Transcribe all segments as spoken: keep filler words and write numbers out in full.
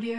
Audio.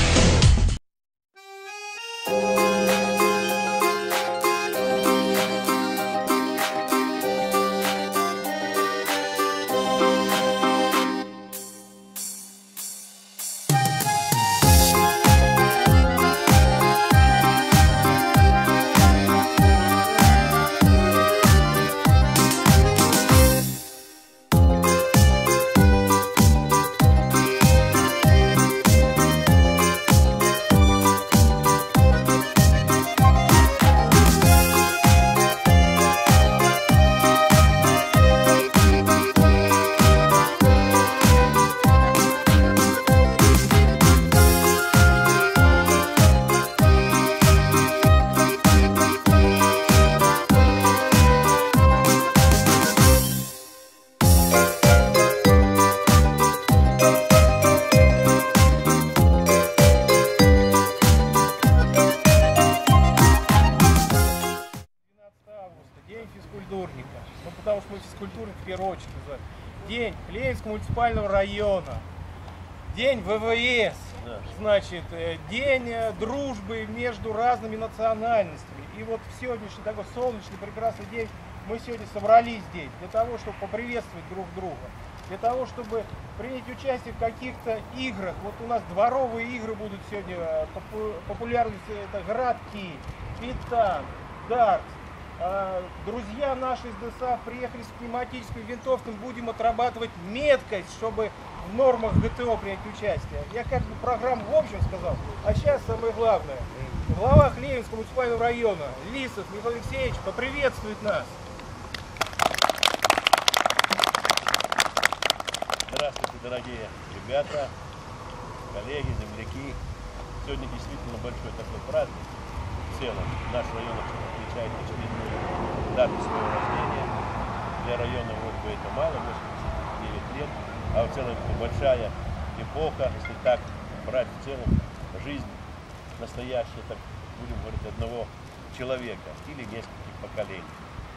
День физкультурника. Ну, потому что мы физкультурник в первую очередь называем. День Ленинского муниципального района. День вэ вэ эс. Да. Значит, день дружбы между разными национальностями. И вот в сегодняшний такой солнечный, прекрасный день мы сегодня собрались здесь для того, чтобы поприветствовать друг друга. Для того, чтобы принять участие в каких-то играх. Вот у нас дворовые игры будут сегодня популярны. Это городки, питан, дартс. Друзья наши из дэ эс а приехали с пневматическими винтовками, будем отрабатывать меткость, чтобы в нормах гэ тэ о принять участие. Я как бы программу в общем сказал, а сейчас самое главное. Глава Ленинского муниципального района Лисов Михаил Алексеевич поприветствует нас. Здравствуйте, дорогие ребята, коллеги, земляки. Сегодня действительно большой такой праздник. В целом наш район отмечает очередную дату своего рождения. Для района вроде бы это мало, восемьдесят девять лет, а в целом это большая эпоха, если так брать в целом жизнь настоящая, так будем говорить, одного человека или нескольких поколений.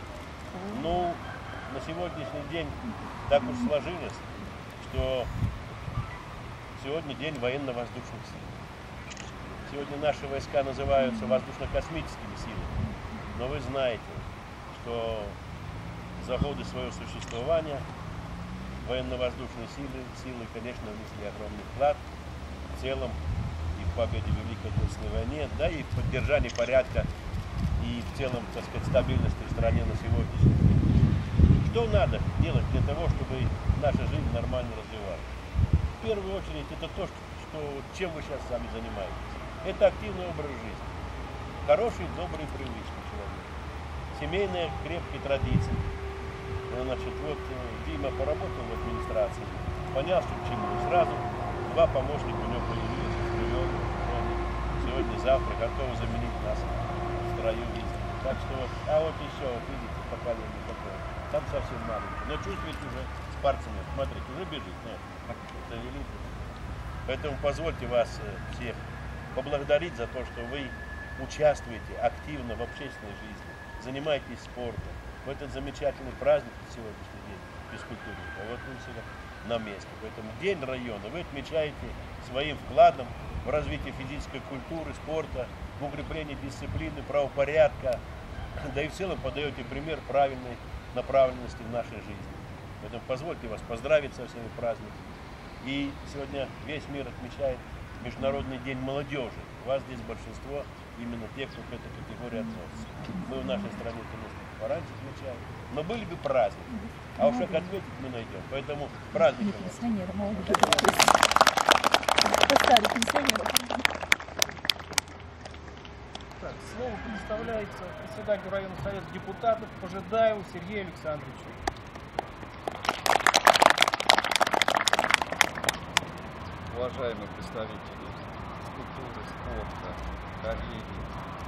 Ну, на сегодняшний день так уж сложилось, что сегодня день военно-воздушных сил. Сегодня наши войска называются воздушно-космическими силами, но вы знаете, что за годы своего существования военно-воздушные силы, силы, конечно, внесли огромный вклад в целом и в победе в Великой Отечественной войне, да и в поддержании порядка и в целом, так сказать, стабильности в стране на сегодняшний день. Что надо делать для того, чтобы наша жизнь нормально развивалась? В первую очередь это то, что, что, чем вы сейчас сами занимаетесь. Это активный образ жизни, хорошие, добрые привычки человека, семейные крепкие традиции. Значит, вот Дима поработал в администрации, понял, что к чему. Сразу два помощника у него появились, привел, сегодня-завтра готовы заменить нас в строю везде. Так что, а вот еще, вот видите, поколение такое, там совсем маленький, но чувствуете уже спортсмен, смотрите, уже бежит, нет, завели. Поэтому позвольте вас всех поблагодарить за то, что вы участвуете активно в общественной жизни, занимаетесь спортом. В этот замечательный праздник сегодняшний день физкультурника, вот он всегда на месте. Поэтому День района вы отмечаете своим вкладом в развитие физической культуры, спорта, в укрепление дисциплины, правопорядка, да и в целом подаете пример правильной направленности в нашей жизни. Поэтому позвольте вас поздравить со всеми праздниками. И сегодня весь мир отмечает Международный день молодежи. У вас здесь большинство именно тех, кто к этой категории относится. Мы в нашей стране это несколько пораньше отмечаем, но были бы праздники. А уж как ответить мы найдем. Поэтому праздник. Так, слово предоставляется председателю районного совета депутатов Пожидаеву Сергею Александровичу. Уважаемые представители культуры, спорта, коллеги,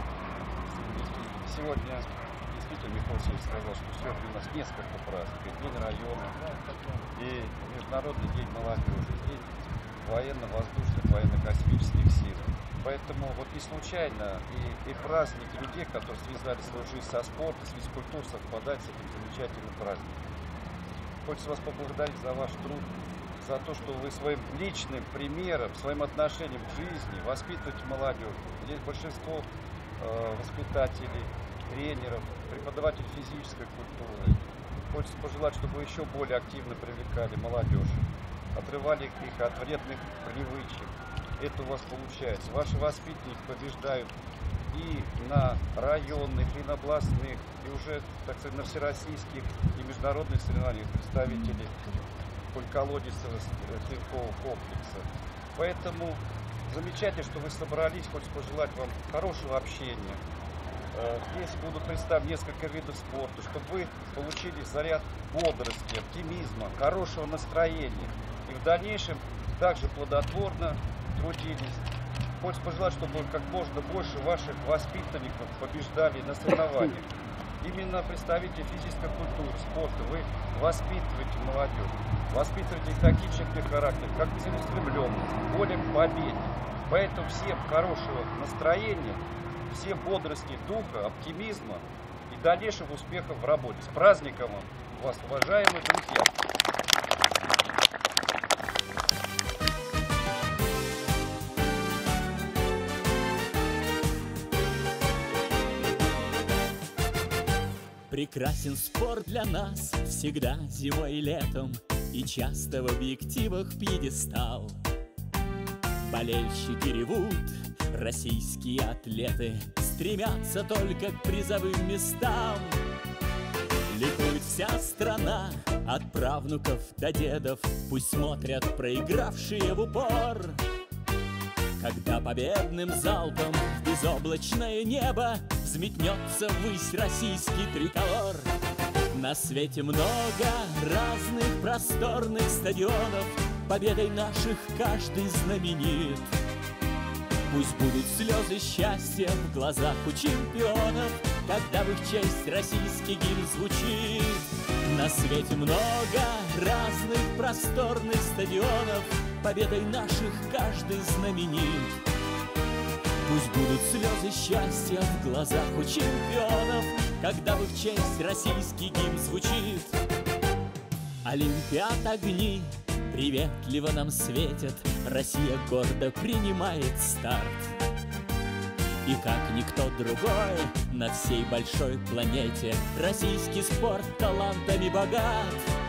сегодня действительно Михаил Алексеевич сказал, что сегодня у нас несколько праздников. День района и Международный день молодежи, день военно-воздушных, военно-космических сил. Поэтому вот не случайно и, и праздник людей, которые связали свою жизнь со спортом, с физкультурой, совпадает с этим замечательным праздником. Хочется вас поблагодарить за ваш труд, за то, что вы своим личным примером, своим отношением к жизни воспитываете молодежь. Здесь большинство э, воспитателей, тренеров, преподавателей физической культуры. Хочется пожелать, чтобы вы еще более активно привлекали молодежь, отрывали их от вредных привычек. Это у вас получается. Ваши воспитанники побеждают и на районных, и на областных, и уже, так сказать, на всероссийских и международных соревнованиях представители Кольколодецкого стрелкового комплекса. Поэтому замечательно, что вы собрались. Хочется пожелать вам хорошего общения. Здесь буду представить несколько видов спорта, чтобы вы получили заряд бодрости, оптимизма, хорошего настроения. И в дальнейшем также плодотворно трудились. Хочется пожелать, чтобы как можно больше ваших воспитанников побеждали на соревнованиях. Именно представители физической культуры, спорта, вы воспитываете молодежь, воспитываете такие черты характера, как целеустремленность, воля к победе. Поэтому всем хорошего настроения, всем бодрости духа, оптимизма и дальнейших успехов в работе. С праздником вас, уважаемые друзья! Прекрасен спорт для нас всегда зимой и летом, и часто в объективах пьедестал. Болельщики ревут, российские атлеты стремятся только к призовым местам. Ликует вся страна, от правнуков до дедов, пусть смотрят проигравшие в упор. Когда победным залпом в безоблачное небо взметнется ввысь российский триколор. На свете много разных просторных стадионов, победой наших каждый знаменит. Пусть будут слезы счастья в глазах у чемпионов, когда в их честь российский гимн звучит. На свете много разных просторных стадионов, победой наших каждый знаменит. Пусть будут слезы счастья в глазах у чемпионов, когда в их честь российский гимн звучит. Олимпиад огни приветливо нам светят, Россия гордо принимает старт. И как никто другой на всей большой планете российский спорт талантами богат.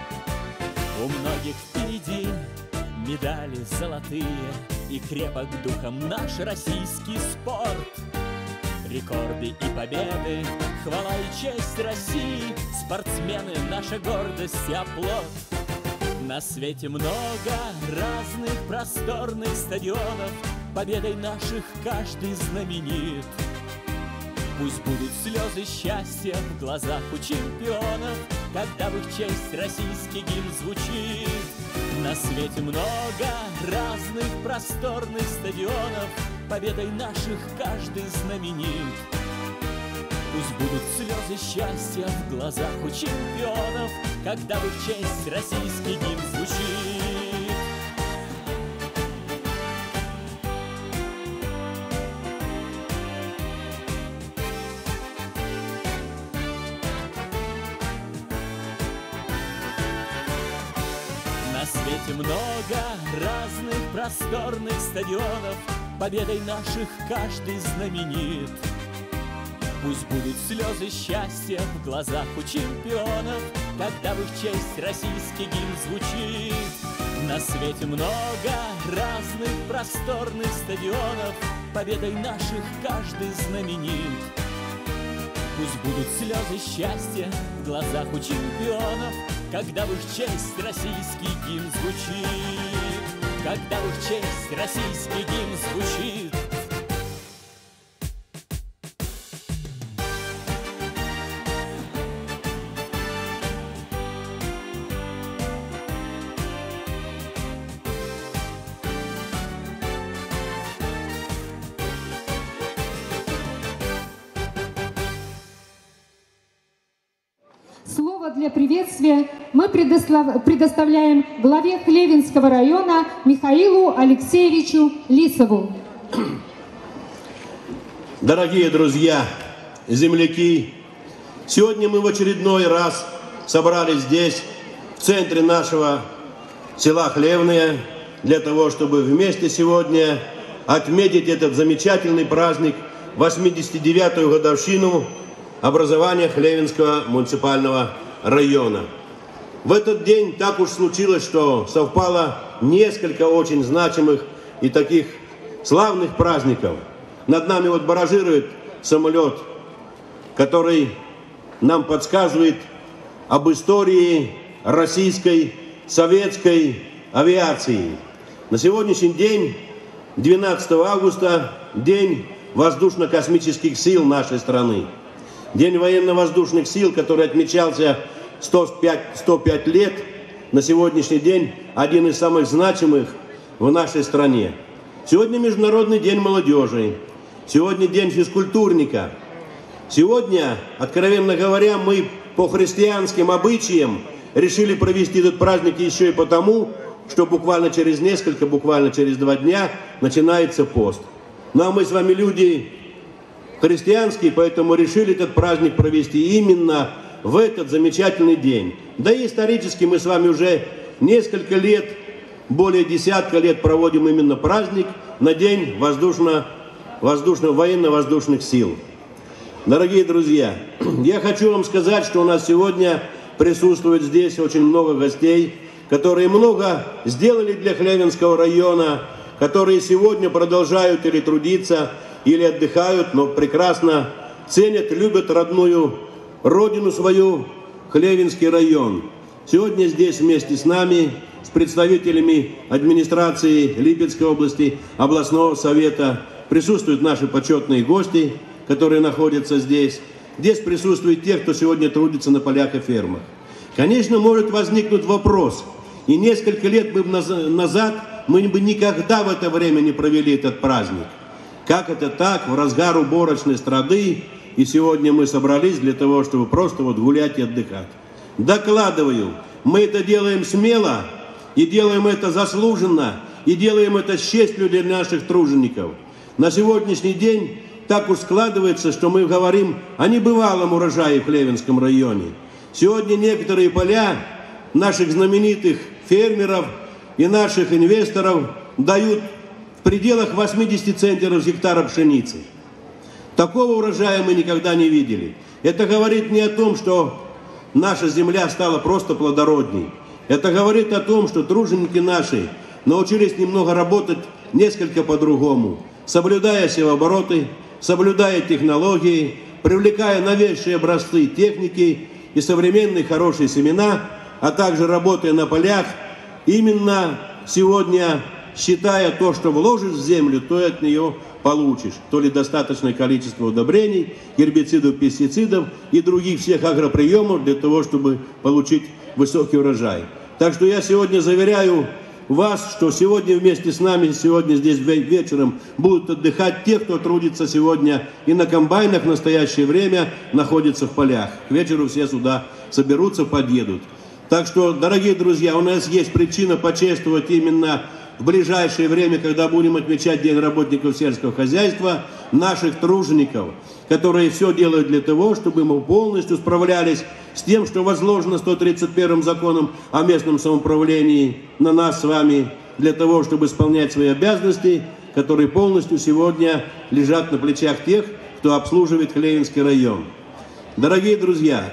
У многих впереди медали золотые, и крепок духом наш российский спорт. Рекорды и победы, хвала и честь России, спортсмены — наша гордость и оплот. На свете много разных просторных стадионов, победой наших каждый знаменит. Пусть будут слезы счастья в глазах у чемпионов, когда в их честь российский гимн звучит. На свете много разных просторных стадионов, победой наших каждый знаменит. Пусть будут слезы счастья в глазах у чемпионов, когда в их честь российский гимн звучит. На свете много разных просторных стадионов, победой наших каждый знаменит. Пусть будут слезы счастья в глазах у чемпионов, когда в их честь российский гимн звучит. На свете много разных просторных стадионов, победой наших каждый знаменит. Пусть будут слезы счастья в глазах у чемпионов, когда в их честь российский гимн звучит. Когда в их честь российский гимн звучит. Слово для приветствия мы предоставляем главе Хлевинского района Михаилу Алексеевичу Лисову. Дорогие друзья, земляки, сегодня мы в очередной раз собрались здесь, в центре нашего села Хлевное, для того, чтобы вместе сегодня отметить этот замечательный праздник, восьмидесяти девятую годовщину образования Хлевенского муниципального района. В этот день так уж случилось, что совпало несколько очень значимых и таких славных праздников. Над нами вот баражирует самолет, который нам подсказывает об истории российской советской авиации. На сегодняшний день, двенадцатого августа, день воздушно-космических сил нашей страны. День военно-воздушных сил, который отмечался сто пять лет, на сегодняшний день один из самых значимых в нашей стране. Сегодня Международный день молодежи, сегодня день физкультурника. Сегодня, откровенно говоря, мы по христианским обычаям решили провести этот праздник еще и потому, что буквально через несколько, буквально через два дня начинается пост. Ну а мы с вами люди христианские, поэтому решили этот праздник провести именно в этот замечательный день. Да и исторически мы с вами уже несколько лет, более десятка лет проводим именно праздник на День воздушно, воздушно, военно-воздушных сил. Дорогие друзья, я хочу вам сказать, что у нас сегодня присутствует здесь очень много гостей, которые много сделали для Хлевенского района, которые сегодня продолжают или трудиться, или отдыхают, но прекрасно ценят, любят родную родину свою, Хлевенский район. Сегодня здесь вместе с нами, с представителями администрации Липецкой области, областного совета, присутствуют наши почетные гости, которые находятся здесь. Здесь присутствуют те, кто сегодня трудится на полях и фермах. Конечно, может возникнуть вопрос, и несколько лет бы назад мы бы никогда в это время не провели этот праздник. Как это так, в разгар уборочной страды, и сегодня мы собрались для того, чтобы просто вот гулять и отдыхать. Докладываю, мы это делаем смело, и делаем это заслуженно, и делаем это с честью для наших тружеников. На сегодняшний день так уж складывается, что мы говорим о небывалом урожае в Хлевенском районе. Сегодня некоторые поля наших знаменитых фермеров и наших инвесторов дают в пределах восьмидесяти центнеров с гектара пшеницы. Такого урожая мы никогда не видели. Это говорит не о том, что наша земля стала просто плодородней. Это говорит о том, что труженики наши научились немного работать несколько по-другому, соблюдая севообороты, соблюдая технологии, привлекая новейшие образцы техники и современные хорошие семена, а также работая на полях, именно сегодня считая то, что вложишь в землю, то и от нее получишь. То ли достаточное количество удобрений, гербицидов, пестицидов и других всех агроприемов для того, чтобы получить высокий урожай. Так что я сегодня заверяю вас, что сегодня вместе с нами, сегодня здесь вечером будут отдыхать те, кто трудится сегодня и на комбайнах в настоящее время находится в полях. К вечеру все сюда соберутся, подъедут. Так что, дорогие друзья, у нас есть причина почествовать именно в ближайшее время, когда будем отмечать День работников сельского хозяйства, наших тружеников, которые все делают для того, чтобы мы полностью справлялись с тем, что возложено сто тридцать первым законом о местном самоуправлении на нас с вами, для того, чтобы исполнять свои обязанности, которые полностью сегодня лежат на плечах тех, кто обслуживает Хлевенский район. Дорогие друзья,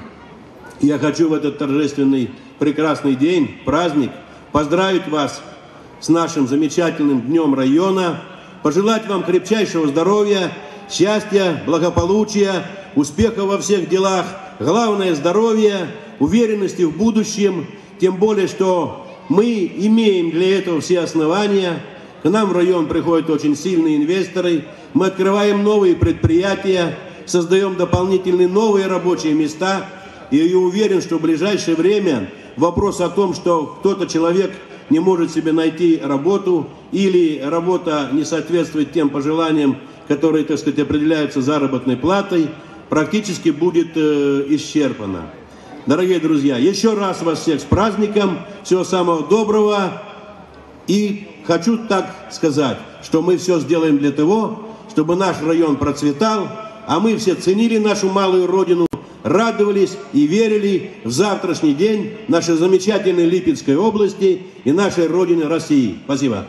я хочу в этот торжественный, прекрасный день, праздник, поздравить вас с нашим замечательным днем района, пожелать вам крепчайшего здоровья, счастья, благополучия, успеха во всех делах, главное здоровье, уверенности в будущем, тем более, что мы имеем для этого все основания. К нам в район приходят очень сильные инвесторы, мы открываем новые предприятия, создаем дополнительные новые рабочие места, и я уверен, что в ближайшее время вопрос о том, что кто-то человек не может себе найти работу или работа не соответствует тем пожеланиям, которые, так сказать, определяются заработной платой, практически будет э, исчерпана. Дорогие друзья, еще раз вас всех с праздником, всего самого доброго. И хочу так сказать, что мы все сделаем для того, чтобы наш район процветал, а мы все ценили нашу малую родину, радовались и верили в завтрашний день нашей замечательной Липецкой области и нашей Родины России. Спасибо.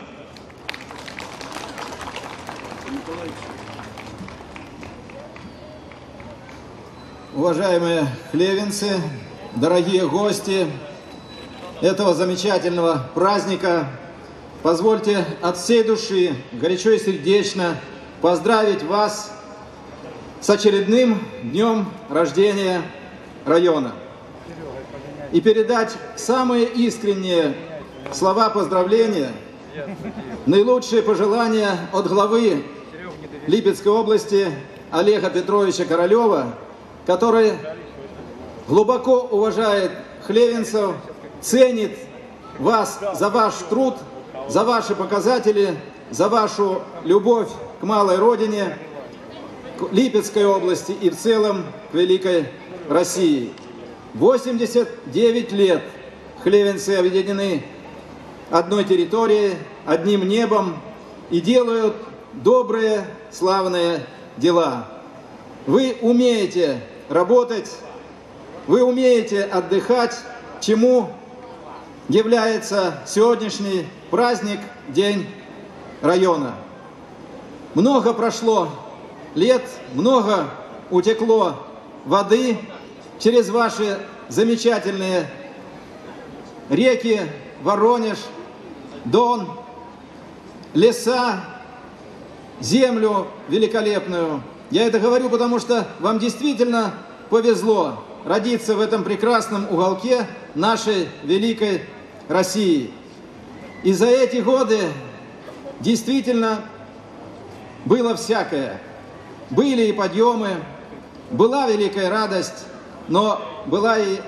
Уважаемые хлевенцы, дорогие гости этого замечательного праздника, позвольте от всей души, горячо и сердечно поздравить вас с очередным днем рождения района и передать самые искренние слова поздравления, наилучшие пожелания от главы Липецкой области Олега Петровича Королева, который глубоко уважает хлевенцев, ценит вас за ваш труд, за ваши показатели, за вашу любовь к малой родине, к Липецкой области и в целом к великой России. восемьдесят девять лет хлевенцы объединены одной территорией, одним небом и делают добрые, славные дела. Вы умеете работать, вы умеете отдыхать, чему является сегодняшний праздник, День района. Много прошло лет, много утекло воды через ваши замечательные реки, Воронеж, Дон, леса, землю великолепную. Я это говорю, потому что вам действительно повезло родиться в этом прекрасном уголке нашей великой России. И за эти годы действительно было всякое. Были и подъемы, была великая радость, но была и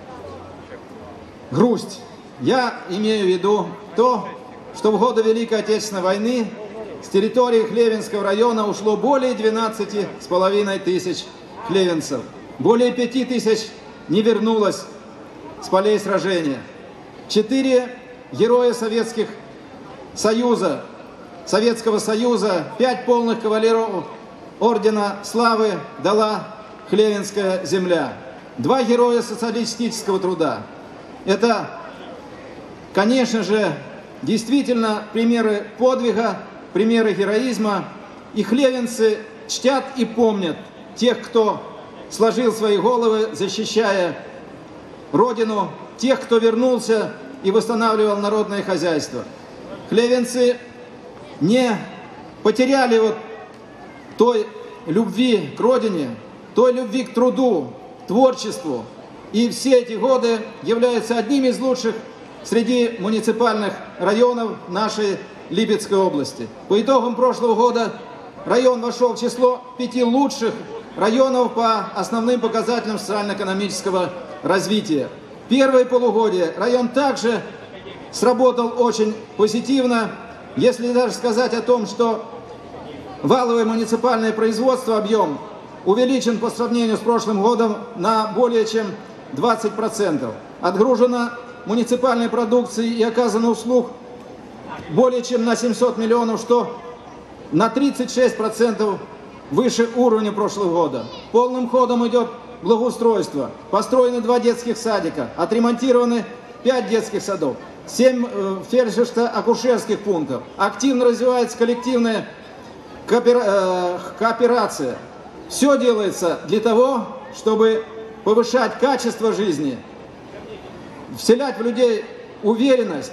грусть. Я имею в виду то, что в годы Великой Отечественной войны с территории Хлевенского района ушло более двенадцати с половиной тысяч хлевенцев. Более пяти тысяч не вернулось с полей сражения. Четыре героя Советских Союза, Советского Союза, пять полных кавалеров Ордена Славы дала Хлевенская земля. Два героя социалистического труда. Это, конечно же, действительно примеры подвига, примеры героизма, и хлевенцы чтят и помнят тех, кто сложил свои головы, защищая Родину, тех, кто вернулся и восстанавливал народное хозяйство. Хлевенцы не потеряли вот той любви к Родине, той любви к труду, творчеству, и все эти годы являются одним из лучших среди муниципальных районов нашей Липецкой области. По итогам прошлого года район вошел в число пяти лучших районов по основным показателям социально-экономического развития. Первое полугодие район также сработал очень позитивно, если даже сказать о том, что валовое муниципальное производство, объем увеличен по сравнению с прошлым годом на более чем двадцать процентов. Отгружено муниципальной продукции и оказано услуг более чем на семьсот миллионов, что на тридцать шесть процентов выше уровня прошлого года. Полным ходом идет благоустройство. Построены два детских садика, отремонтированы пять детских садов, семь э, фельдшерско-акушерских пунктов. Активно развивается коллективная коопера... э, кооперация. Все делается для того, чтобы повышать качество жизни, вселять в людей уверенность,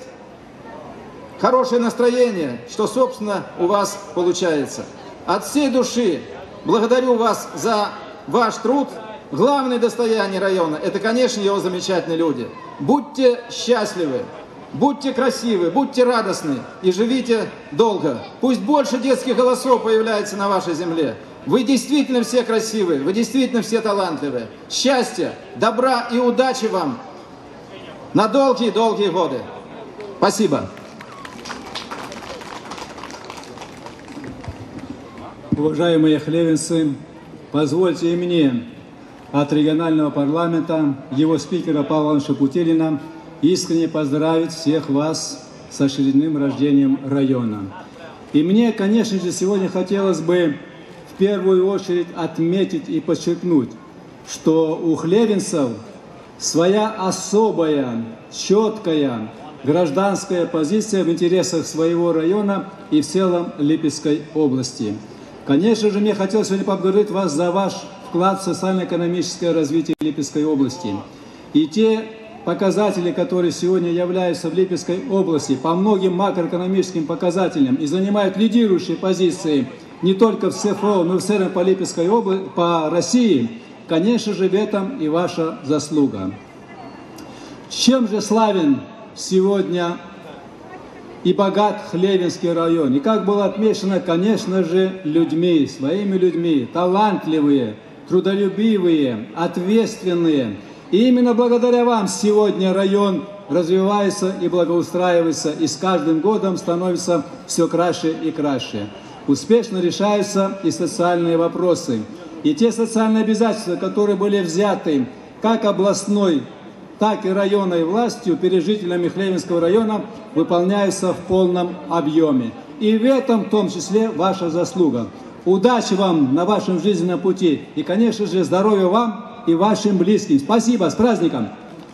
хорошее настроение, что, собственно, у вас получается. От всей души благодарю вас за ваш труд. Главное достояние района – это, конечно, его замечательные люди. Будьте счастливы, будьте красивы, будьте радостны и живите долго. Пусть больше детских голосов появляется на вашей земле. Вы действительно все красивые, вы действительно все талантливые. Счастья, добра и удачи вам на долгие-долгие годы. Спасибо. Уважаемые хлевенцы, позвольте и мне от регионального парламента, его спикера Павла Ивановича Путилина, искренне поздравить всех вас с очередным рождением района. И мне, конечно же, сегодня хотелось бы в первую очередь отметить и подчеркнуть что у хлевенцев своя особая, четкая гражданская позиция в интересах своего района и в целом Липецкой области. Конечно же, мне хотелось сегодня поблагодарить вас за ваш вклад в социально-экономическое развитие Липецкой области. И те показатели, которые сегодня являются в Липецкой области по многим макроэкономическим показателям и занимают лидирующие позиции не только в СФО, но и в целом по Липецкой области, по России, конечно же, в этом и ваша заслуга. Чем же славен сегодня и богат Хлевенский район? И как было отмечено, конечно же, людьми, своими людьми, талантливые, трудолюбивые, ответственные. И именно благодаря вам сегодня район развивается и благоустраивается, и с каждым годом становится все краше и краше. Успешно решаются и социальные вопросы. И те социальные обязательства, которые были взяты как областной, так и районной властью перед жителями Хлевенского района, выполняются в полном объеме. И в этом в том числе ваша заслуга. Удачи вам на вашем жизненном пути. И, конечно же, здоровья вам и вашим близким. Спасибо, с праздником!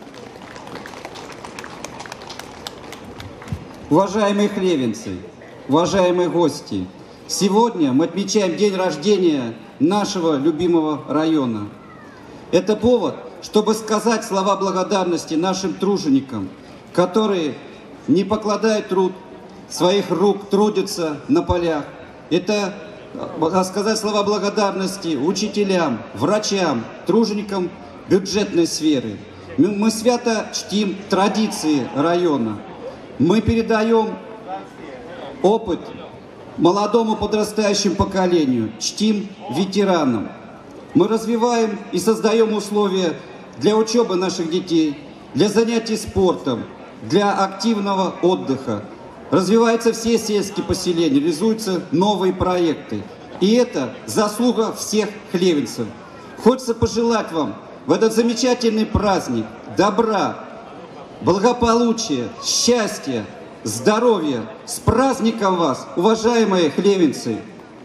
Уважаемые хлевенцы, уважаемые гости, сегодня мы отмечаем день рождения нашего любимого района. Это повод, чтобы сказать слова благодарности нашим труженикам, которые, не покладая труд, своих рук трудятся на полях. Это сказать слова благодарности учителям, врачам, труженикам бюджетной сферы. Мы свято чтим традиции района. Мы передаем опыт молодому подрастающему поколению, чтим ветеранам. Мы развиваем и создаем условия для учебы наших детей, для занятий спортом, для активного отдыха. Развиваются все сельские поселения, реализуются новые проекты. И это заслуга всех хлевенцев. Хочется пожелать вам в этот замечательный праздник добра, благополучия, счастья, здоровья. С праздником вас, уважаемые хлевенцы!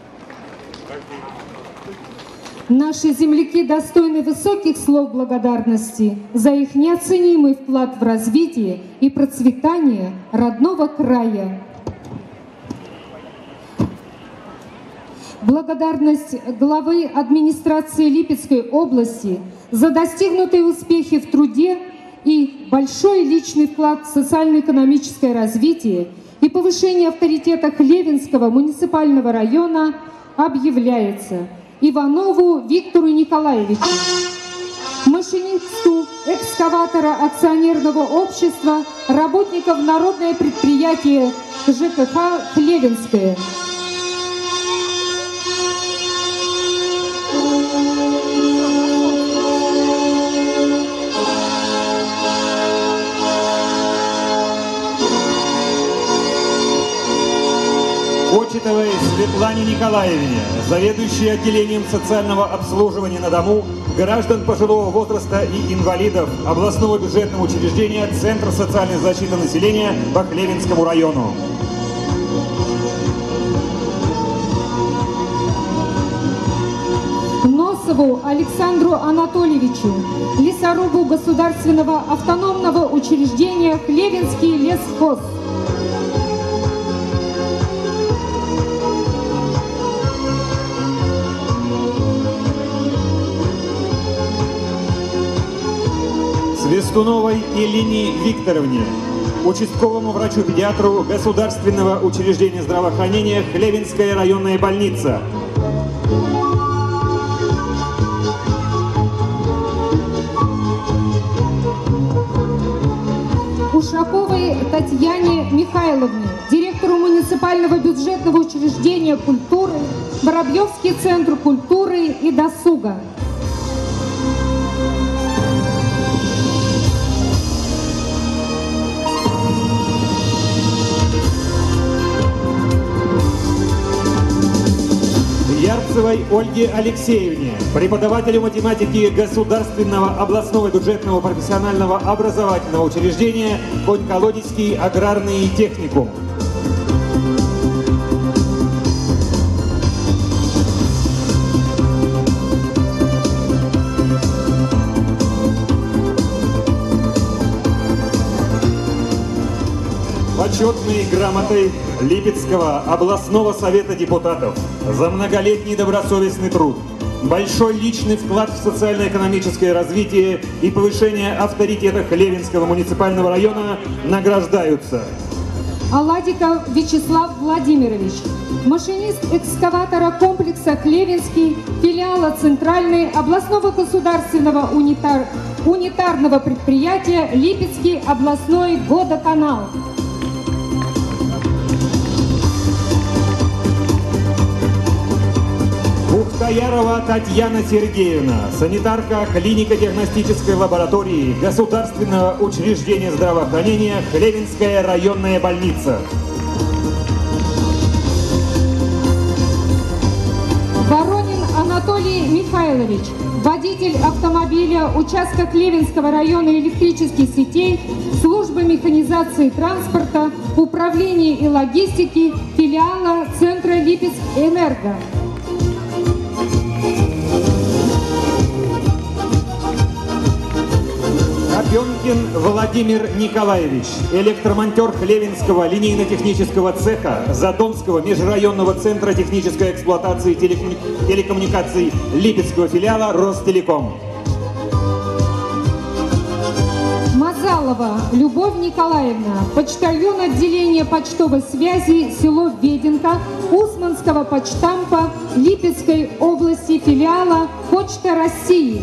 Наши земляки достойны высоких слов благодарности за их неоценимый вклад в развитие и процветание родного края. Благодарность главы администрации Липецкой области за достигнутые успехи в труде и большой личный вклад в социально-экономическое развитие и повышение авторитета Хлевенского муниципального района объявляется Иванову Виктору Николаевичу, машинисту экскаватора акционерного общества работников народное предприятие ЖКХ «Хлевенское». Кочетовой Светлане Николаевне, заведующей отделением социального обслуживания на дому граждан пожилого возраста и инвалидов областного бюджетного учреждения Центр социальной защиты населения по Хлевенскому району. Носову Александру Анатольевичу, лесорубу государственного автономного учреждения Хлевенский лесхоз. Свистуновой Елене Викторовне, участковому врачу-педиатру Государственного учреждения здравоохранения Хлевенская районная больница. Ушаковой Татьяне Михайловне, директору муниципального бюджетного учреждения культуры, Воробьевский центр культуры и досуга. Ярцевой Ольге Алексеевне, преподавателю математики Государственного областного бюджетного профессионального образовательного учреждения Конь-Колодецкий аграрный техникум. почетной грамотой Липецкого областного совета депутатов за многолетний добросовестный труд, большой личный вклад в социально-экономическое развитие и повышение авторитета Хлевенского муниципального района награждаются: Аладиков Вячеслав Владимирович, машинист экскаватора комплекса «Хлевенский», филиала Центральной областного государственного унитар... унитарного предприятия «Липецкий областной водоканал». Бухтаярова Татьяна Сергеевна, санитарка клинико-диагностической лаборатории Государственного учреждения здравоохранения Хлевенская районная больница. Воронин Анатолий Михайлович, водитель автомобиля участка Хлевенского района электрических сетей, службы механизации транспорта, управления и логистики, филиала Центра Липецк-Энерго. Копенкин Владимир Николаевич, электромонтер Хлевенского линейно-технического цеха Задонского межрайонного центра технической эксплуатации телекомму... телекоммуникаций Липецкого филиала Ростелеком. Мазалова Любовь Николаевна, почтальон отделения почтовой связи село Веденка Усманского почтампа Липецкой области филиала Почта России.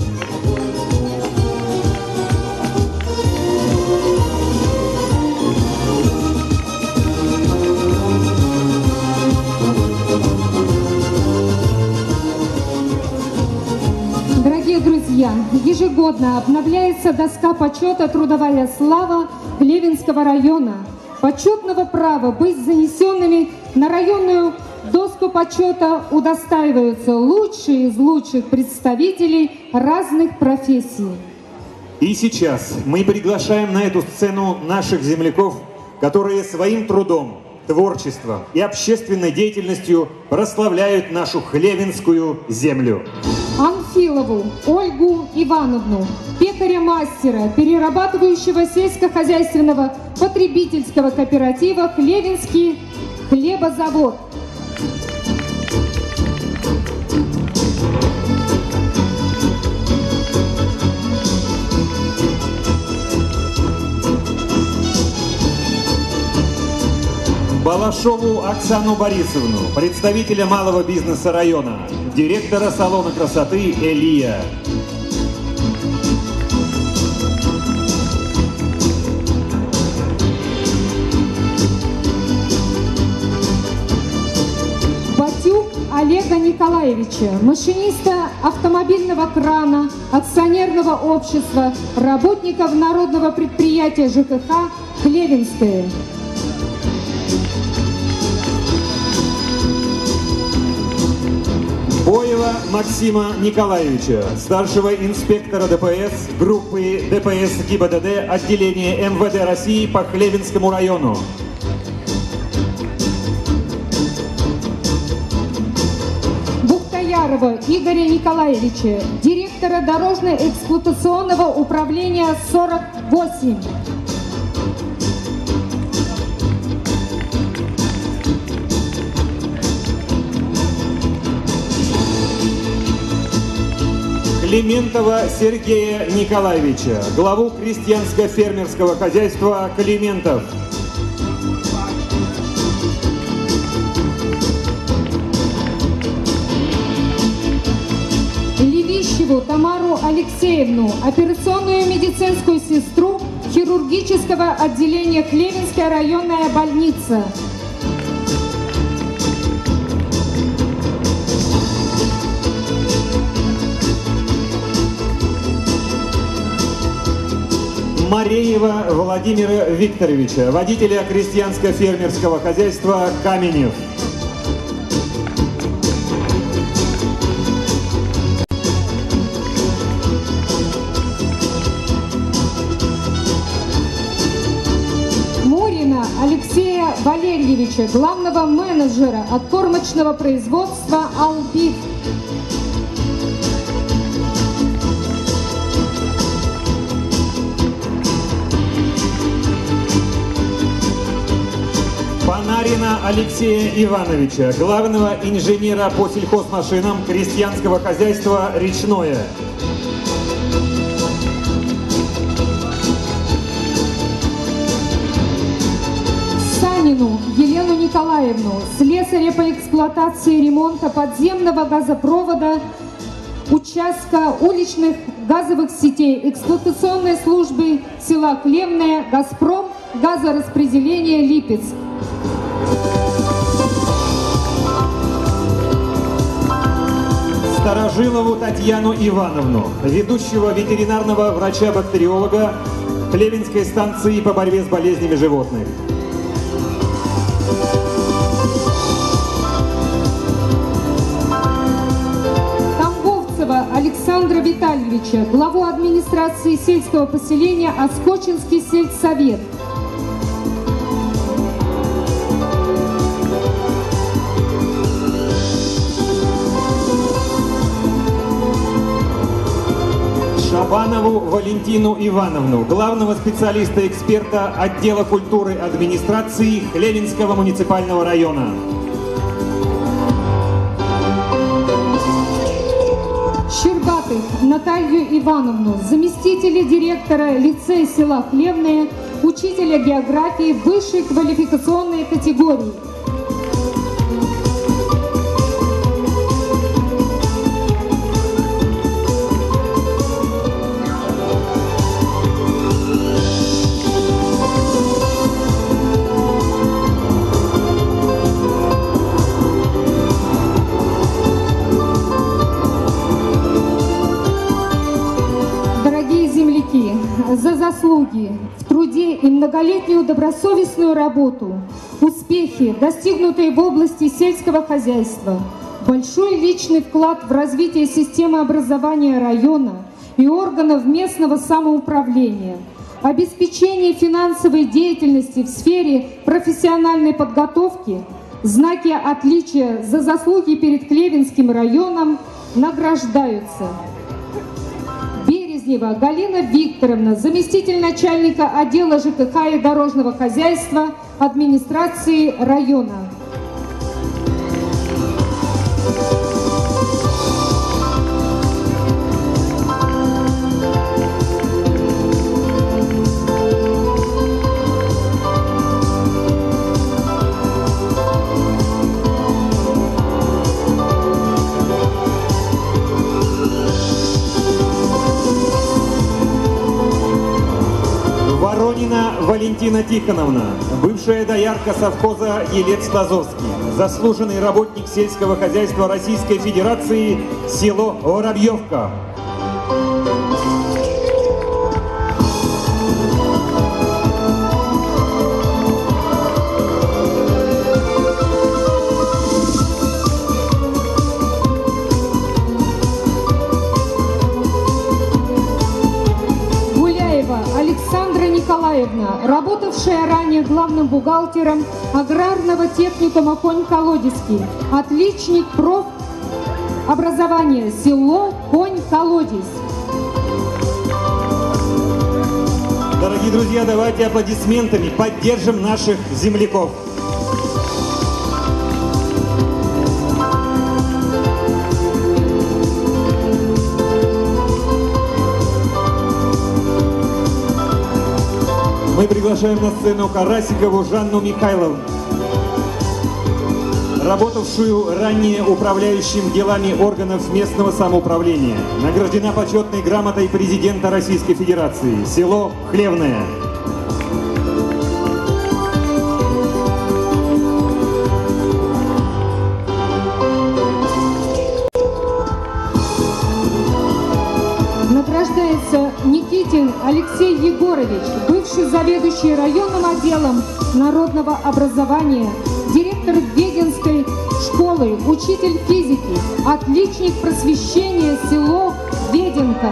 Дорогие друзья, ежегодно обновляется доска почета «Трудовая слава» Хлевенского района. Почетного права быть занесенными на районную доску почета удостаиваются лучшие из лучших представителей разных профессий. И сейчас мы приглашаем на эту сцену наших земляков, которые своим трудом, творчеством и общественной деятельностью прославляют нашу Хлевенскую землю. Анфилову Ольгу Ивановну, пекаря-мастера, перерабатывающего сельскохозяйственного потребительского кооператива «Хлевенский хлебозавод». Балашову Оксану Борисовну, представителя малого бизнеса района, директора салона красоты «Элия». Батюк Олега Николаевича, машиниста автомобильного крана, акционерного общества, работников народного предприятия ЖКХ «Хлевенское». Боева Максима Николаевича, старшего инспектора ДПС группы ДПС ГИБДД отделения эм вэ дэ России по Хлевенскому району. Бухтаярова Игоря Николаевича, директора дорожно-эксплуатационного управления сорок восемь. Климентова Сергея Николаевича, главу крестьянско-фермерского хозяйства «Климентов». Левищеву Тамару Алексеевну, операционную медицинскую сестру хирургического отделения Хлевенская районная больница. Мареева Владимира Викторовича, водителя крестьянско-фермерского хозяйства «Каменев». Мурина Алексея Валерьевича, главного менеджера откормочного производства «Албит». Воронина Алексея Ивановича, главного инженера по сельхозмашинам крестьянского хозяйства «Речное». Санину Елену Николаевну, слесаря по эксплуатации и ремонта подземного газопровода, участка уличных газовых сетей эксплуатационной службы села Хлебное, «Газпром», газораспределение Липецк. Старожилову Татьяну Ивановну, ведущего ветеринарного врача-бактериолога Хлевинской станции по борьбе с болезнями животных. Александра Витальевича, главу администрации сельского поселения Оскочинский сельсовет. Шабанову Валентину Ивановну, главного специалиста-эксперта отдела культуры администрации Хлевинского муниципального района. Щербатых Наталью Ивановну, заместителя директора лицея села Хлебное, учителя географии высшей квалификационной категории. За заслуги в труде и многолетнюю добросовестную работу, успехи, достигнутые в области сельского хозяйства, большой личный вклад в развитие системы образования района и органов местного самоуправления, обеспечение финансовой деятельности в сфере профессиональной подготовки, знаки отличия за заслуги перед Хлевинским районом награждаются. Галина Викторовна, заместитель начальника отдела ЖКХ и дорожного хозяйства администрации района. Воронина Валентина Тихоновна, бывшая доярка совхоза Елец-Лазовский, заслуженный работник сельского хозяйства Российской Федерации, село Воробьевка. Николаевна, работавшая ранее главным бухгалтером аграрного техникума Конь-Колодезский, отличник профобразования, село Конь-Колодезь. Дорогие друзья, давайте аплодисментами поддержим наших земляков. Мы приглашаем на сцену Карасикову Жанну Михайловну, работавшую ранее управляющим делами органов местного самоуправления. Награждена почетной грамотой президента Российской Федерации. Село Хлебное. Награждается Никитин Алексей Егорович, бывший заведующий районным отделом народного образования, директор Веденской школы, учитель физики, отличник просвещения, село Веденка.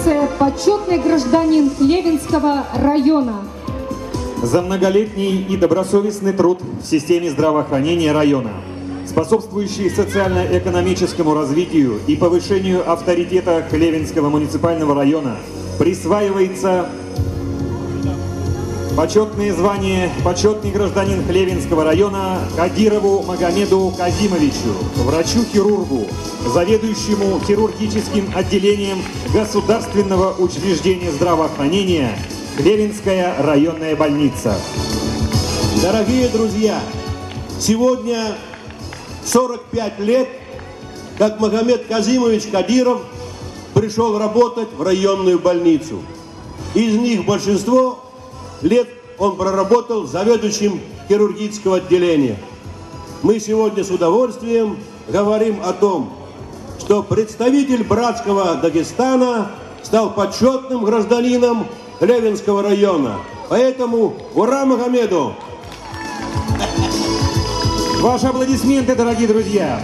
номинация «Почетный гражданин Хлевинского района». За многолетний и добросовестный труд в системе здравоохранения района, способствующий социально-экономическому развитию и повышению авторитета Хлевинского муниципального района, присваивается почетное звание «Почетный гражданин Хлевинского района» Кадирову Магомеду Казимовичу, врачу-хирургу, заведующему хирургическим отделением Государственного учреждения здравоохранения Хлевинская районная больница. Дорогие друзья, сегодня сорок пять лет, как Магомед Казимович Кадиров пришел работать в районную больницу. Из них большинство лет он проработал заведующим хирургического отделения. Мы сегодня с удовольствием говорим о том, что представитель братского Дагестана стал почетным гражданином Хлевинского района. Поэтому ура Магомеду! Ваши аплодисменты, дорогие друзья!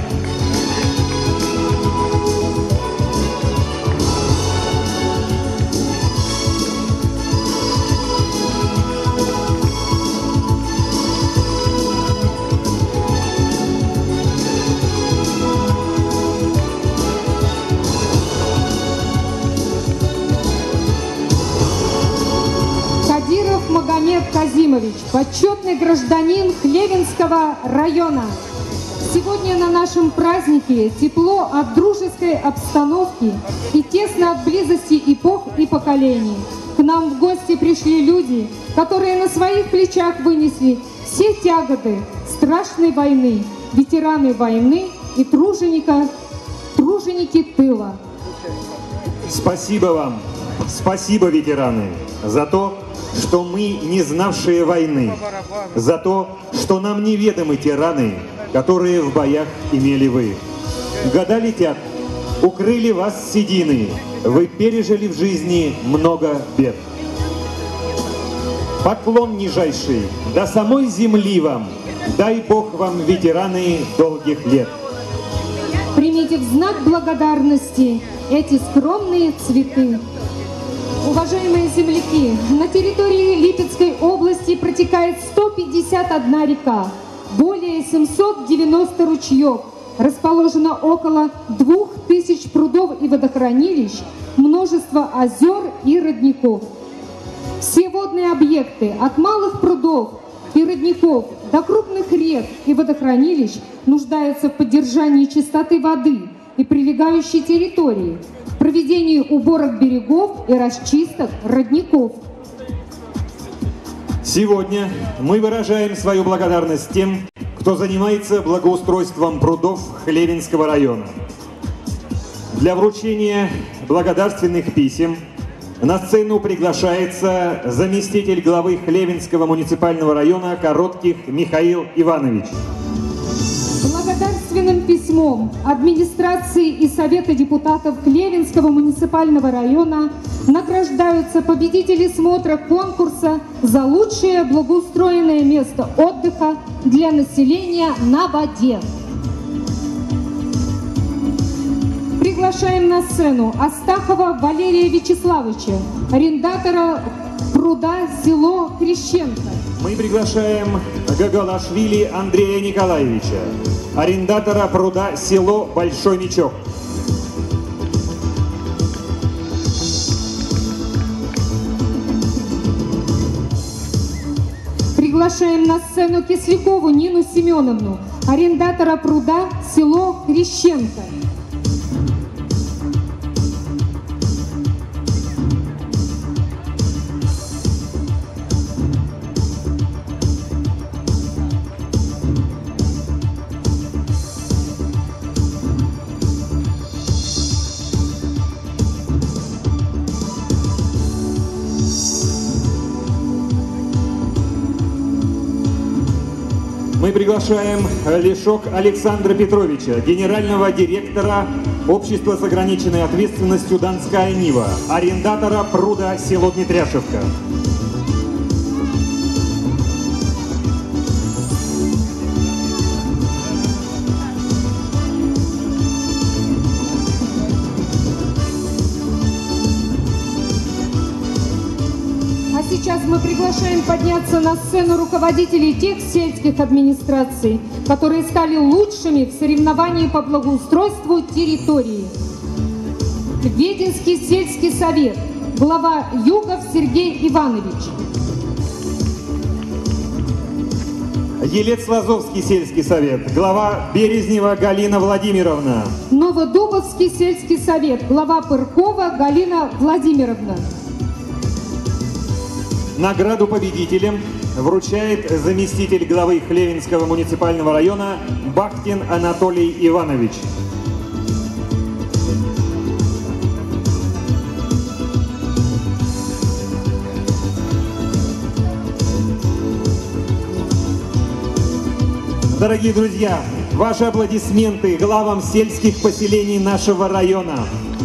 Магомед Казимович, почетный гражданин Хлевинского района. Сегодня на нашем празднике тепло от дружеской обстановки и тесно от близости эпох и поколений. К нам в гости пришли люди, которые на своих плечах вынесли все тяготы страшной войны, ветераны войны и труженика, труженики тыла. Спасибо вам, спасибо, ветераны, за то, что мы не знавшие войны, за то, что нам неведомы те раны, которые в боях имели вы. Года летят, укрыли вас седины, вы пережили в жизни много бед. Поклон нижайший до самой земли вам, дай Бог вам, ветераны, долгих лет. Примите в знак благодарности эти скромные цветы. Уважаемые земляки, на территории Липецкой области протекает сто пятьдесят одна река, более семисот девяноста ручьев, расположено около двух тысяч прудов и водохранилищ, множество озер и родников. Все водные объекты от малых прудов и родников до крупных рек и водохранилищ нуждаются в поддержании чистоты воды и прилегающей территории, проведении уборок берегов и расчисток родников. Сегодня мы выражаем свою благодарность тем, кто занимается благоустройством прудов Хлевинского района. Для вручения благодарственных писем на сцену приглашается заместитель главы Хлевинского муниципального района Коротких Михаил Иванович. Благодарственным письмом администрации и Совета депутатов Хлевинского муниципального района награждаются победители смотра конкурса за лучшее благоустроенное место отдыха для населения на воде. Приглашаем на сцену Астахова Валерия Вячеславовича, арендатора пруда село Крещенко. Мы приглашаем Гагалашвили Андрея Николаевича, арендатора пруда село Большой Мечок. Приглашаем на сцену Кислякову Нину Семеновну, арендатора пруда село Крещенко. Мы приглашаем Лешок Александра Петровича, генерального директора Общества с ограниченной ответственностью «Донская Нива», арендатора пруда село Дмитряшевка. сейчас мы приглашаем подняться на сцену руководителей тех сельских администраций, которые стали лучшими в соревновании по благоустройству территории. Веденский сельский совет, глава Югов Сергей Иванович. Елец-Лазовский сельский совет, глава Березнева Галина Владимировна. Новодубовский сельский совет, глава Пыркова Галина Владимировна. Награду победителям вручает заместитель главы Хлевенского муниципального района Бахтин Анатолий Иванович. Дорогие друзья, ваши аплодисменты главам сельских поселений нашего района,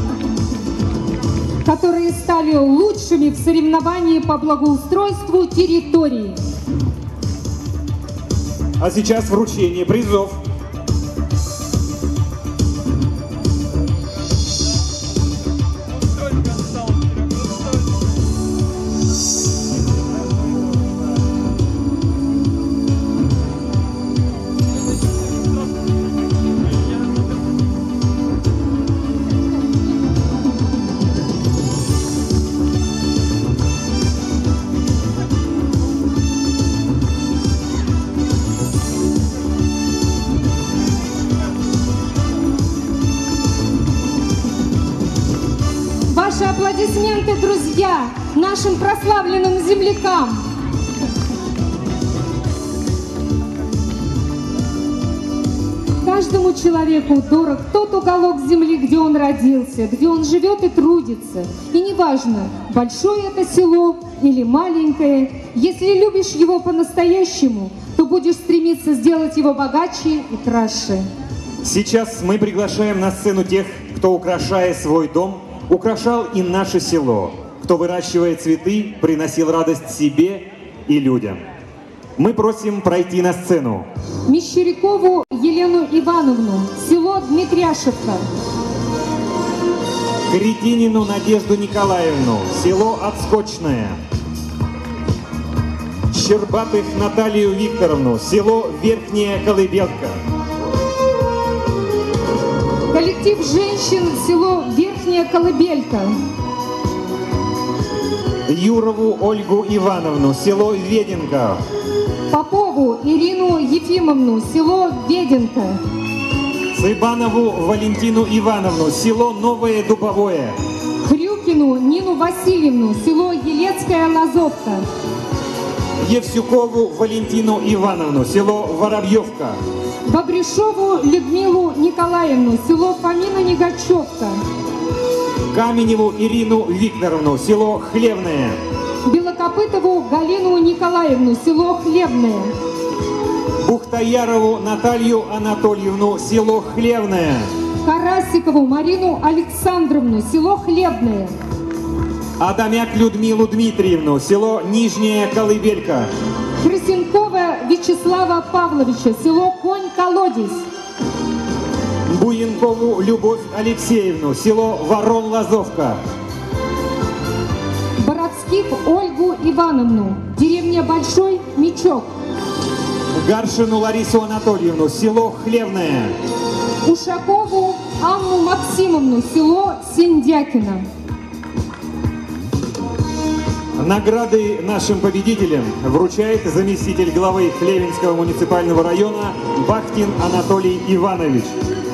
которые стали лучшими в соревновании по благоустройству территории. А сейчас вручение призов. Ваши аплодисменты, друзья, нашим прославленным землякам. Каждому человеку дорог тот уголок земли, где он родился, где он живет и трудится. И неважно, большое это село или маленькое, если любишь его по-настоящему, то будешь стремиться сделать его богаче и краше. Сейчас мы приглашаем на сцену тех, кто, украшая свой дом, украшал и наше село, кто, выращивая цветы, приносил радость себе и людям. Мы просим пройти на сцену Мещерякову Елену Ивановну, село Дмитряшевка. Кретинину Надежду Николаевну, село Отскочное. Щербатых Наталью Викторовну, село Верхняя Колыбелка. Коллектив женщин, село Верхняя Колыбелька. Юрову Ольгу Ивановну, село Веденка. Попову Ирину Ефимовну, село Веденка. Цыбанову Валентину Ивановну, село Новое Дубовое. Хрюкину Нину Васильевну, село Елецкая Лазовка. Евсюкову Валентину Ивановну, село Воробьевка. Бобришову Людмилу Николаевну, село Фомина-Негачевка. Каменеву Ирину Викторовну, село Хлевное. Белокопытову Галину Николаевну, село Хлебное. Бухтаярову Наталью Анатольевну, село Хлевное. Карасикову Марину Александровну, село Хлебное. Адамяк Людмилу Дмитриевну, село Нижняя Колыбелька. Крысенкова Вячеслава Павловича, село Конь-Колодец. Буенкову Любовь Алексеевну, село Ворон-Лазовка. Бородских Ольгу Ивановну, деревня Большой Мечок. Гаршину Ларису Анатольевну, село Хлевное. Ушакову Анну Максимовну, село Синдякино. Награды нашим победителям вручает заместитель главы Хлевенского муниципального района Бахтин Анатолий Иванович.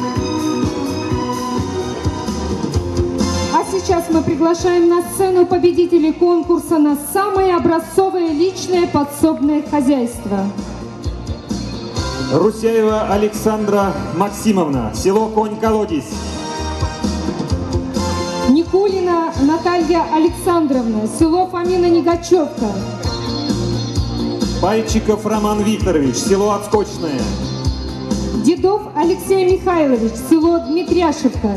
А сейчас мы приглашаем на сцену победителей конкурса на самое образцовое личное подсобное хозяйство. Русяева Александра Максимовна, село Конь-Колодец. Никулина Наталья Александровна, село Фомина-Негачевка. Пальчиков Роман Викторович, село Отскочное. Дедов Алексей Михайлович, село Дмитряшевка.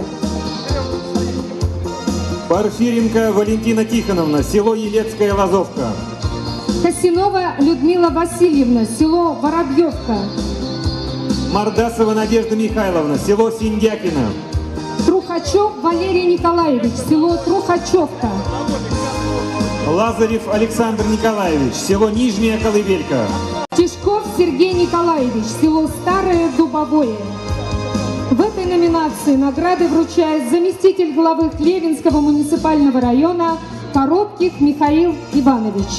Порфиренко Валентина Тихоновна, село Елецкая Лазовка. Косинова Людмила Васильевна, село Воробьевка. Мордасова Надежда Михайловна, село Синдякино. Трухачев Валерий Николаевич, село Трухачевка. Лазарев Александр Николаевич, село Нижняя Колыбелька. Тишков Сергей Николаевич, село Старое Дубовое. В этой номинации награды вручает заместитель главы Хлевинского муниципального района Коробких Михаил Иванович.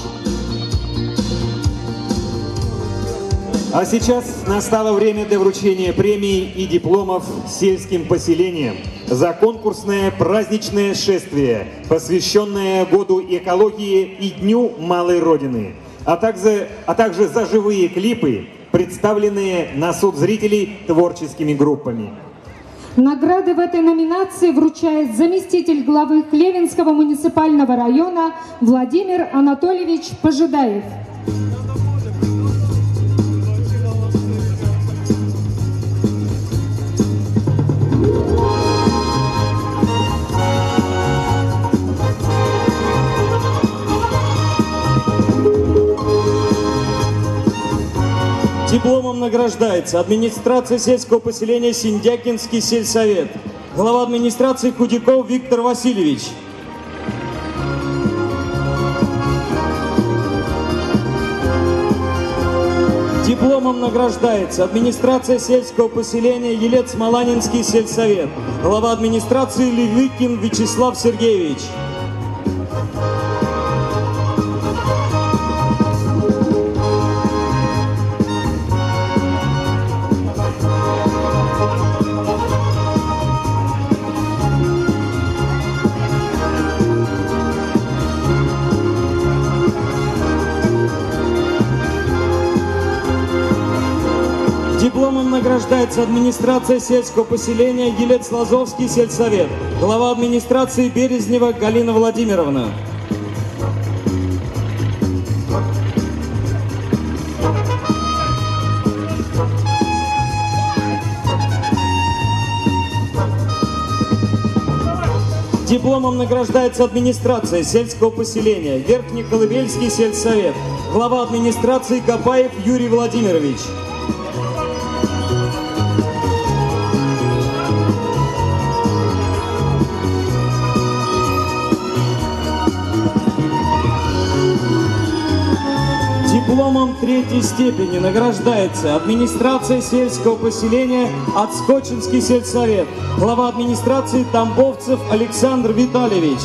А сейчас настало время для вручения премий и дипломов сельским поселениям за конкурсное праздничное шествие, посвященное Году экологии и Дню Малой Родины, а также, а также за живые клипы, представленные на суд зрителей творческими группами. Награды в этой номинации вручает заместитель главы Хлевинского муниципального района Владимир Анатольевич Пожидаев. Дипломом награждается администрация сельского поселения Синдякинский сельсовет, глава администрации Худяков Виктор Васильевич. Дипломом награждается администрация сельского поселения Елец-Маланинский сельсовет, глава администрации Левыкин Вячеслав Сергеевич. Дипломом награждается администрация сельского поселения Елец-Лазовский сельсовет, глава администрации Березнева Галина Владимировна. Дипломом награждается администрация сельского поселения Верхнеколыбельский сельсовет, глава администрации Копаев Юрий Владимирович. Дипломом третьей степени награждается администрация сельского поселения Отскочинский сельсовет, глава администрации Тамбовцев Александр Витальевич.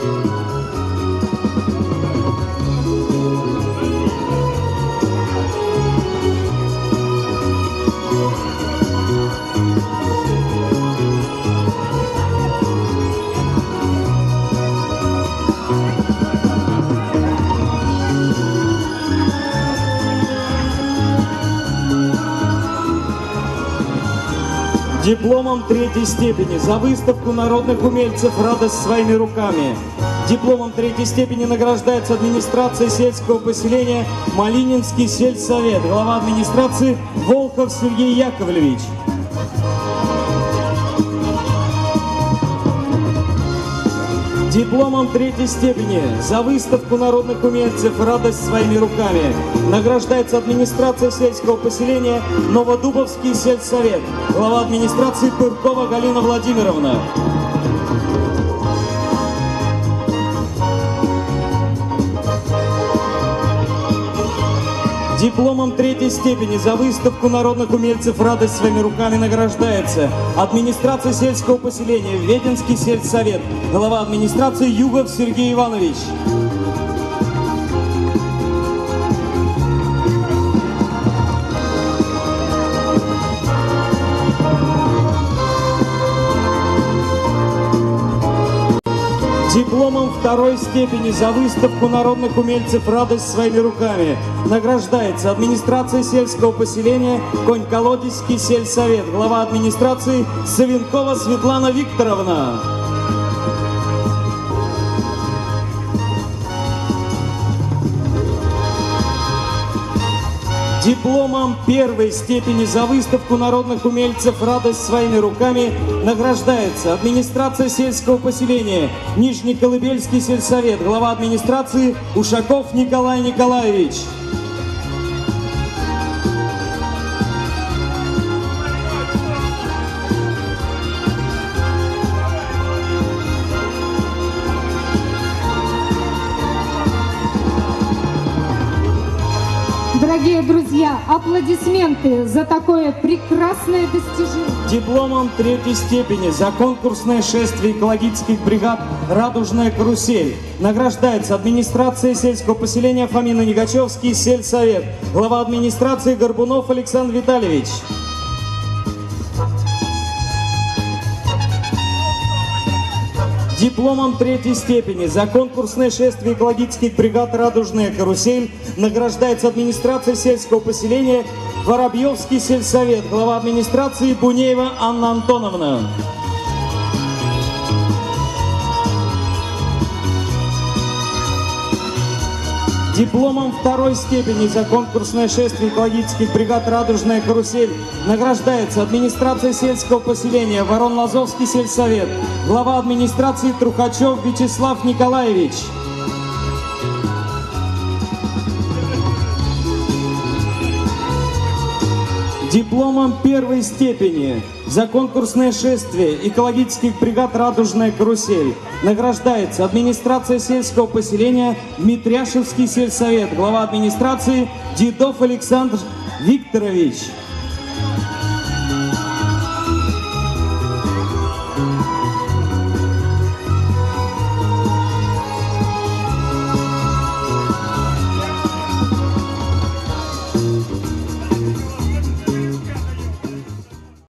Дипломом третьей степени за выставку народных умельцев «Радость своими руками». Дипломом третьей степени награждается администрация сельского поселения Малининский сельсовет, глава администрации Волхов Сергей Яковлевич. Дипломом третьей степени за выставку народных умельцев «Радость своими руками» награждается администрация сельского поселения Новодубовский сельсовет, глава администрации Пыркова Галина Владимировна. Дипломом третьей степени за выставку народных умельцев «Радость своими руками» награждается администрация сельского поселения Веденский сельсовет, глава администрации Югов Сергей Иванович. Дипломом второй степени за выставку народных умельцев «Радость своими руками» награждается администрация сельского поселения Конь-Колодезский сельсовет, глава администрации Савенкова Светлана Викторовна. Дипломом первой степени за выставку народных умельцев «Радость своими руками» награждается администрация сельского поселения Нижнеколыбельский сельсовет, глава администрации Ушаков Николай Николаевич. Дорогие друзья, аплодисменты за такое прекрасное достижение. Дипломом третьей степени за конкурсное шествие экологических бригад «Радужная карусель» награждается администрация сельского поселения Фомино-Негачевский сельсовет, глава администрации Горбунов Александр Витальевич. Дипломом третьей степени за конкурсное шествие экологических бригад «Радужная карусель» награждается администрация сельского поселения Воробьевский сельсовет, глава администрации Бунеева Анна Антоновна. Дипломом второй степени за конкурсное шествие экологических бригад «Радужная карусель» награждается администрация сельского поселения Ворон-Лазовский сельсовет, глава администрации Трухачев Вячеслав Николаевич. Дипломом первой степени за конкурсное шествие экологических бригад «Радужная карусель» награждается администрация сельского поселения Дмитряшевский сельсовет, глава администрации Дедов Александр Викторович.